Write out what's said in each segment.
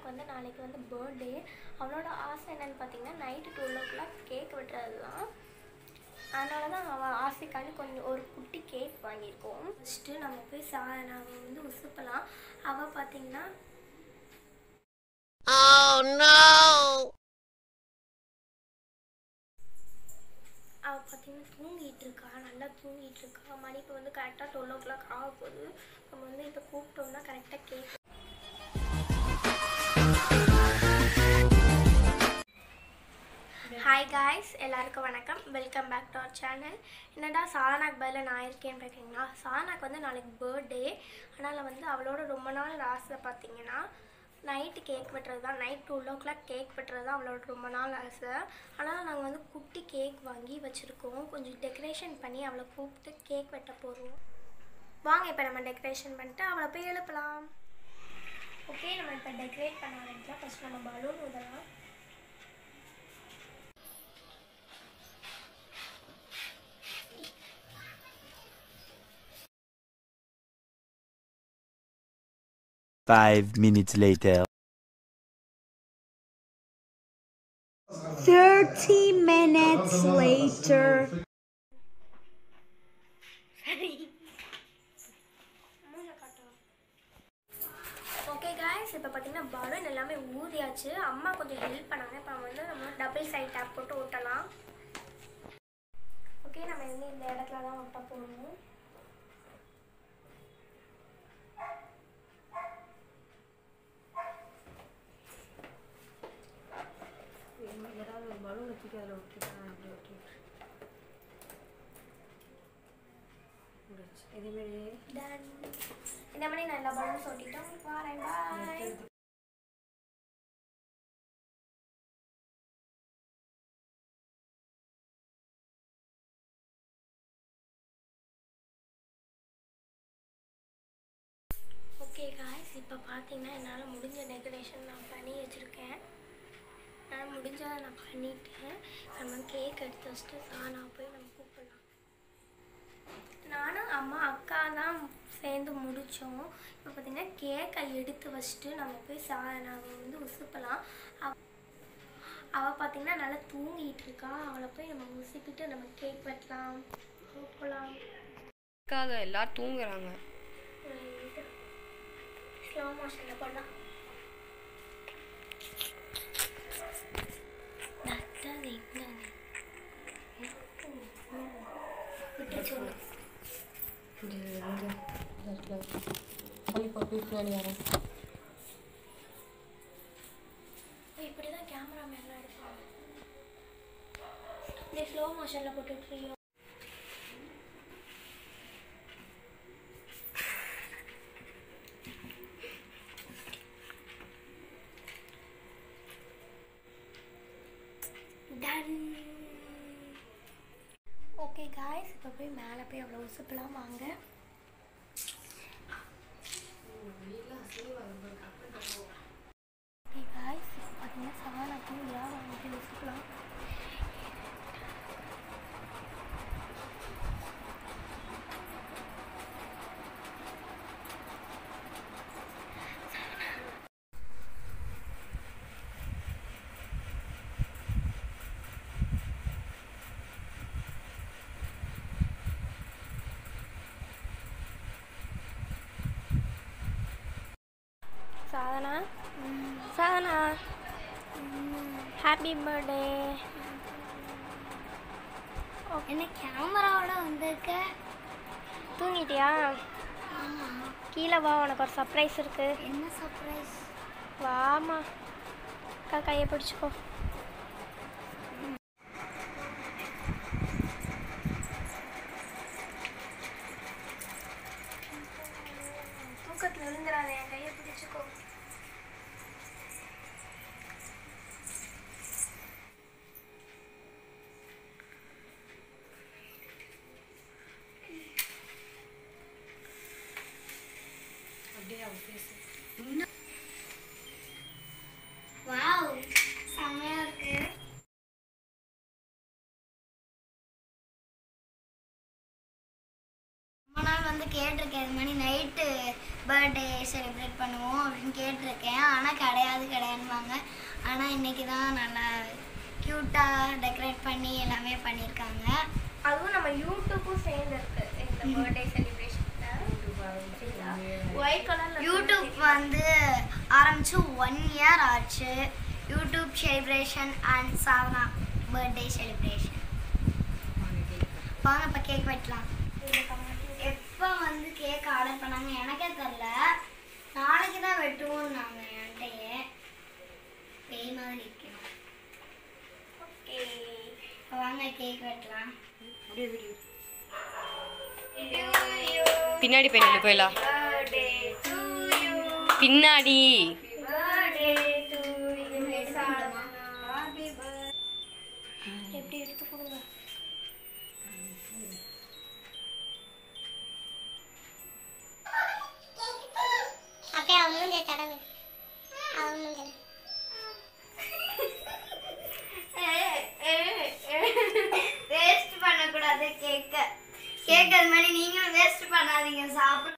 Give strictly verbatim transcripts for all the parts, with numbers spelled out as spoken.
வந்து நாளைக்கு வந்து பர்த்டே. அவளோட ஆசை என்னன்னு பார்த்தீங்கன்னா night twelve o'clock cake வெட்டுறது தான். அதனால தான் அவள் ஆசைக்காண்டி கொஞ்சம் ஒரு குட்டி கேக் வாங்கியிருக்கோம். ஃபஸ்ட்டு நம்ம போய் சாதனாவை வந்து உசுப்பலாம். அவள் பார்த்தீங்கன்னா அவள் பார்த்தீங்கன்னா தூங்கிட்டு இருக்கா, நல்லா தூங்கிட்டு இருக்கா. மணி இப்போ வந்து கரெக்டாக டுவெல் ஓ கிளாக் ஆக போகுது. நம்ம வந்து இப்போ கூப்பிட்டோம்னா கரெக்டாக கேக். ஹாய் காய்ஸ், எல்லாருக்கும் வணக்கம். Welcome back to our channel. என்னடா சாதனாக்கு பதில் நான் இருக்கேன்னு பார்க்குறீங்களா? சாதனாக்கு வந்து நாளைக்கு பர்த்டே. அதனால் வந்து அவளோட ரொம்ப நாள் ஆசை பார்த்தீங்கன்னா நைட்டு கேக் வெட்டுறது தான். Night twelve o'clock cake வெட்டுறது தான் அவளோட ரொம்ப நாள் ஆசை. ஆனால் நாங்கள் வந்து குட்டி கேக் வாங்கி வச்சுருக்கோம். கொஞ்சம் டெக்கரேஷன் பண்ணி அவளை கூப்பிட்டு கேக் வெட்ட போகிறோம். வாங்க இப்போ நம்ம டெக்கரேஷன் பண்ணிட்டு அவளை போய் எழுப்பலாம். ஓகே, நம்ம இப்போ டெக்கரேட் பண்ண ஆரம்பிக்கலாம். ஃபஸ்ட் நம்ம பலூன் ஊதலாம். Five minutes later. Thirty minutes later. Okay guys, இப்போ பார்த்தீங்கன்னா பலூன் எல்லாமே ஊதியாச்சு. அம்மா கொஞ்சம் ஹெல்ப் பண்ணாங்க. இப்போ நம்ம வந்து நம்ம டபுள் சைட் டேப் போட்டு ஒட்டலாம். ஓகே, நம்ம வந்து இந்த இடத்துல தான் ஒட்ட போகணும். ஏதாவது ஒரு பலூன் வச்சுட்டு அதில் ஒட்டிக்கலாம். அப்படி ஒட்டி இதேமாரி டன் இந்த மாதிரி நல்லா பலூன் ஒட்டிட்டோம். வரேன், பாய். ஓகே காய்ஸ், இப்போ பார்த்தீங்கன்னா என்னால் முடிஞ்ச டெக்கரேஷன் நான் பண்ணி வச்சுருக்கேன். நான் முடிஞ்சதை நான் பண்ணிட்டேன். நம்ம கேக் எடுத்து வச்சுட்டு சாணா போய் நம்ம கூப்பிடலாம். நானும் அம்மா அக்கா தான் சேர்ந்து முடித்தோம். இப்போ பார்த்திங்கன்னா கேக்கை எடுத்து வச்சுட்டு நம்ம போய் சாணாவை வந்து உசுப்பலாம். அவள் பார்த்திங்கன்னா நல்லா தூங்கிட்டு இருக்கா. அவளை போய் நம்ம உசுப்பிட்டு நம்ம கேக் வெட்டலாம், கூப்பிடலாம். எல்லோரும் தூங்குறாங்க. ஸ்லோ மோஷனில் போடலாம். இப்படிதான் கேமராமேன்லாம் எடுப்பாங்க. நீ ஸ்லோ மோஷனில் போட்டுட்ருக்கியோ? டன். ஓகே காய்ஸ், இப்போ போய் மேலே போய் அவ்வளோ உசுப்பலாம். வாங்க. ஓகே காய்ஸ், பார்த்தீங்கன்னா சாணா தூங்கியா, வாங்கிட்டு உசுப்பலாம். Sadhana, Sadhana, happy birthday. என்ன கேமராவோட வந்திருக்க? தூங்கிட்டியா? கீழே வா, உனக்கு ஒரு சர்ப்ரைஸ் இருக்கு. என்ன சர்ப்ரைஸ்? வாமா, அக்கா கையை பிடிச்சிக்கோ. தூக்கத்தில் விழுந்துடாத, என் கையை பிடிச்சிக்கோ. வாவ், செம்மையா வந்து கேட்டிருக்கேன் இது மாதிரி நைட்டு பர்த்டே செலிப்ரேட் பண்ணுவோம் அப்படின்னு கேட்டிருக்கேன். ஆனால் கிடையாது கிடையாதுவாங்க. ஆனால் இன்னைக்கு தான் நல்லா க்யூட்டாக டெக்கரேட் பண்ணி எல்லாமே பண்ணியிருக்காங்க. அதுவும் நம்ம யூடியூப்பும் சேர்ந்து இருக்கு இந்த பர்த்டே செலிப்ரேஷனில். ஒயிட் கலரில் யூடியூப் வந்து ஆரம்பித்து ஒன் இயர் ஆச்சு. YouTube celebration and Sadhana birthday celebration. வாங்க இப்போ கேக் வெட்டலாம். எப்போ வந்து கேக் ஆர்டர் பண்ணாங்க எனக்கே தெரில. நாளைக்கு தான் வெட்டுவோம்னாங்க என்கிட்டயே. பேய் மாதிரி இருக்கணும். ஓகே இப்போ வாங்க கேக் வெட்டலாம். பின்னாடி போய் போயிடலாம். பின்னாடி எப்படி எடுத்து கொடுங்க. அப்படியே அவங்க கடவுள் அவங்க வேஸ்ட் பண்ணக்கூடாது கேக்க. கேக் அது மாதிரி நீங்களும் வேஸ்ட் பண்ணாதீங்க. சாப்பிட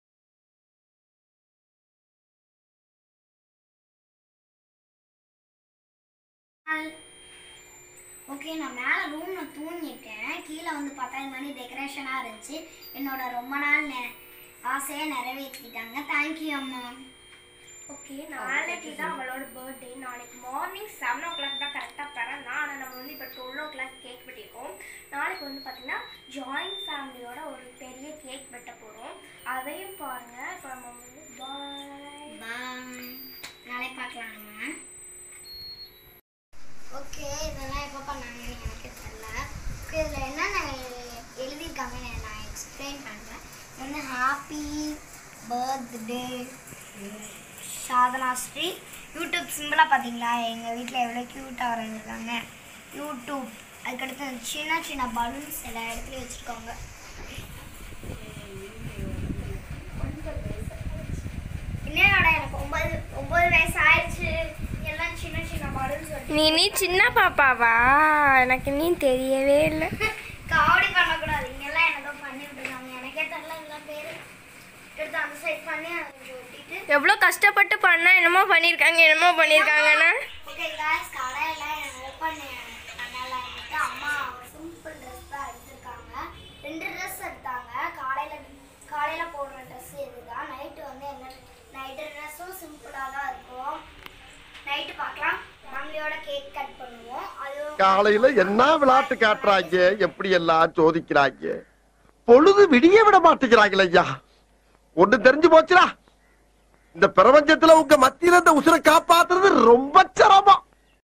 ஓகே. நான் மேலே ரூமில் தூங்கிட்டேன். கீழே வந்து பார்த்தா இது மாதிரி டெக்கரேஷனாக இருந்துச்சு. என்னோட ரொம்ப நாள் நெ ஆசையை நிறைவேற்றிட்டாங்க. தேங்க்யூ அம்மா. ஓகே நாளைக்கு தான் அவளோட பர்த்டே. நாளைக்கு மார்னிங் செவன் ஓ கிளாக் தான் கரெக்டாக பிறந்தா. ஆனால் நம்ம வந்து இப்போ டுவெல் ஓ கிளாக் கேக் வெட்டியிருக்கோம். நாளைக்கு வந்து பார்த்திங்கன்னா ஜாயிண்ட் ஃபேமிலியோட ஒரு பெரிய கேக் வெட்ட போகிறோம். அதையும் பாருங்கள். இப்போ நம்ம வந்து பாய் பாய். நாளைக்கு பார்க்கலாம் நம்ம. ஓகே இதெல்லாம் எப்போ பண்ணாங்கன்னு எனக்கு தெரியல. ஓகே இதில் என்னென்ன எழுதியிருக்காங்கன்னு நான் எக்ஸ்பிளைன் பண்ணுறேன். வந்து happy birthday Sadhana Shri. YouTube சிம்பிளாக பார்த்தீங்களா எங்கள் வீட்டில் எவ்வளோ க்யூட்டாக வரைஞ்சிருக்காங்க. யூடியூப் அதுக்கடுத்து சின்ன சின்ன பலூன்ஸ் எல்லா இடத்துலையும் வச்சுருக்காங்க. என்னோட எனக்கு ஒம்பது ஒம்பது வயசு ஆயிடுச்சு. எல்லாம் சின்ன சின்ன பலூன்ஸ் வச்சு நீ நீ சின்ன பாப்பாவா? எனக்கு நீ தெரியவே இல்லை. காமெடி பண்ணக்கூடாது. இங்கெல்லாம் என்னதோ பண்ணி விட்டுருக்காங்க. எனக்கே தெரியல இதெல்லாம் பேர். எடுத்து அந்த சைட் பண்ணி அதை ஒட்டிட்டு எவ்வளோ கஷ்டப்பட்டு பண்ணால் என்னமோ பண்ணியிருக்காங்க என்னமோ பண்ணியிருக்காங்கன்னா. ஓகே காய்ஸ் கடையில் ஓப்பன் பண்ணலாம். வந்துட்டு அம்மா ஒரு சிம்பிள் ட்ரெஸ் தான் எடுத்திருக்காங்க. ரெண்டு ட்ரெஸ் எடுத்தாங்க. காலையில் காலையில் போடுற ட்ரெஸ் இதுதான். நைட்டு வந்து என்ன நைட்டு ட்ரெஸ்ஸும் சிம்பிளாக தான் இருக்கும். நைட்டு பார்க்கலாம். ஃபேமிலியோட கேக் கட் பண்ணுவோம். அது காலையில என்ன விளையாட்டு காட்டுறாங்க, எப்படி எல்லாம் சோதிக்கிறாங்க. பொழுது விடிய விட மாட்டேங்கிறாங்களே ஐயா. ஒண்ணு தெரிஞ்சு போச்சுடா, இந்த பிரபஞ்சத்துல உங்க மத்தியில இந்த உசுரை காப்பாத்துறது ரொம்ப சிரமம்.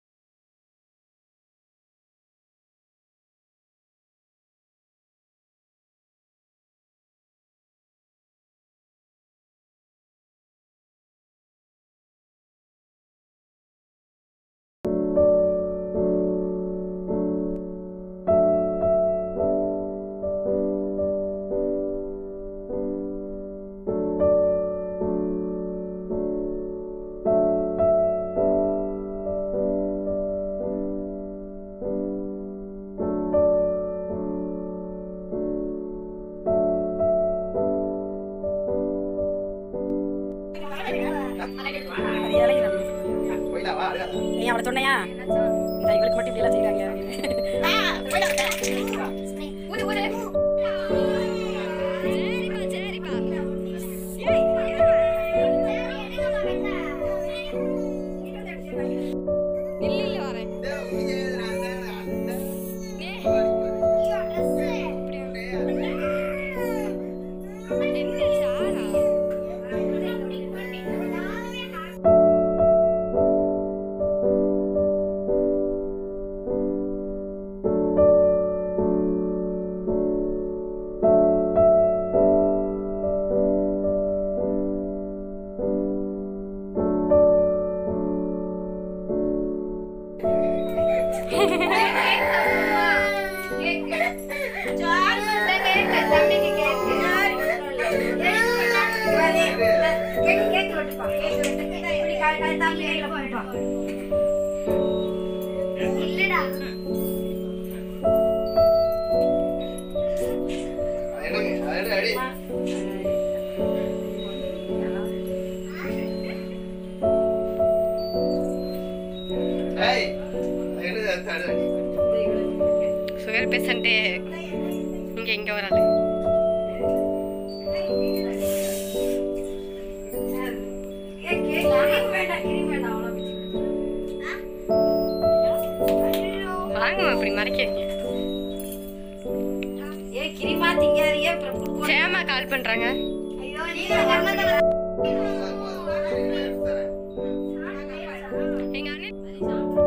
நீ அவளை சொன்னையா இவளுக்கு மட்டும் இப்படி எல்லாம் செய்யறாங்க. இல்லடா ஒரு பேஷண்ட்டு இங்கே இங்கே ஒரு ஆள். வாங்கம்மா அப்படி மறைக்கிறீங்க. சேமா கால் பண்றாங்க. எங்க அண்ணன்